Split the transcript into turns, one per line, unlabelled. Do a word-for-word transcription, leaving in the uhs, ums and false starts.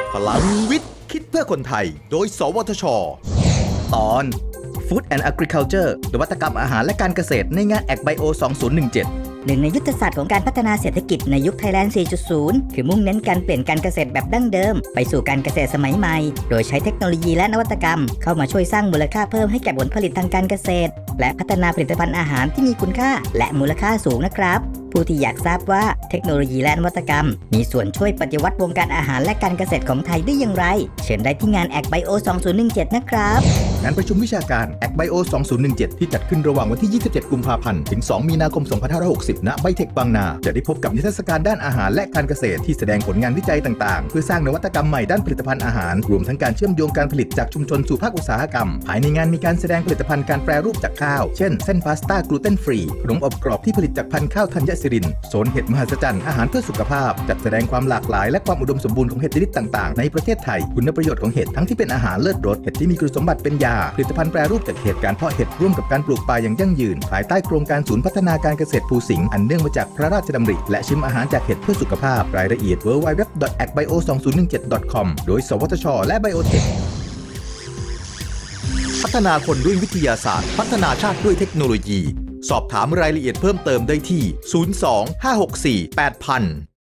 พลังวิทย์คิดเพื่อคนไทยโดยสวทช.ตอน Food and Agriculture นวัตกรรมอาหารและการเกษตรในงาน AgBio สองพันสิบเจ็ด
หนึ่งในยุทธศาสตร์ของการพัฒนาเศรษฐกิจในยุค Thailand สี่จุดศูนย์ คือมุ่งเน้นการเปลี่ยนการเกษตรแบบดั้งเดิมไปสู่การเกษตรสมัยใหม่โดยใช้เทคโนโลยีและนวัตกรรมเข้ามาช่วยสร้างมูลค่าเพิ่มให้แก่ผลผลิตทางการเกษตรและพัฒนาผลิตภัณฑ์อาหารที่มีคุณค่าและมูลค่าสูงนะครับผู้ที่อยากทราบว่าเทคโนโลยีและนวัตกรรมมีส่วนช่วยปฏิวัติวงการอาหารและการเกษตรของไทยได้อย่างไรเชิญได้ที่งาน AgBio สองพันสิบเจ็ดนะครับ
งานประชุมวิชาการ AgBio สองพันสิบเจ็ดที่จัดขึ้นระหว่างวันที่ยี่สิบเจ็ดกุมภาพันธ์ถึงสองมีนาคมสองพันห้าร้อยหกสิบณไบเทคบางนาจะได้พบกับนิทรรศการด้านอาหารและการเกษตรที่แสดงผลงานวิจัยต่างๆเพื่อสร้างนวัตกรรมใหม่ด้านผลิตภัณฑ์อาหารรวมทั้งการเชื่อมโยงการผลิตจากชุมชนสู่ภาคอุตสาหกรรมภายในงานมีการแสดงผลิตภัณฑ์การแปรรูปจากข้าวเช่นเส้นพาสต้ากลูเตนฟรีขนมอบกรอบที่ผลิตจากพันธุ์ข้าวธัญสิรินโซนเห็ดมหัศจรรย์อาหารเพื่อสุขภาพจัดแสดงความหลากหลายและความอุดมสมบูรณ์ของเห็ดชนิดต่างๆในประเทศไทยคุณประโยชน์ของเห็ดทั้งที่เป็นอาหารเลิศรสเห็ดที่มีคุณสมบัติเป็นยาผลิตภัณฑ์แปรรูปจากเห็ดการเพาะเห็ดร่วมกับการปลูกป่าอย่างยั่งยืนภายใต้โครงการศูนย์พัฒนาการเกษตรภูสิงห์อันเนื่องมาจากพระราชดำริและชิมอาหารจากเห็ดเพื่อสุขภาพรายละเอียด ดับเบิลยู ดับเบิลยู ดับเบิลยู ดอท แอกไบโอ สองพันสิบเจ็ด ดอท คอม โดยสวทช.และ Biotech พัฒนาคนด้วยวิทยาศาสตร์พัฒนาชาติด้วยเทคโนโลยีสอบถามรายละเอียดเพิ่มเติมได้ที่ศูนย์ สอง ห้า หก สี่ แปด ศูนย์ ศูนย์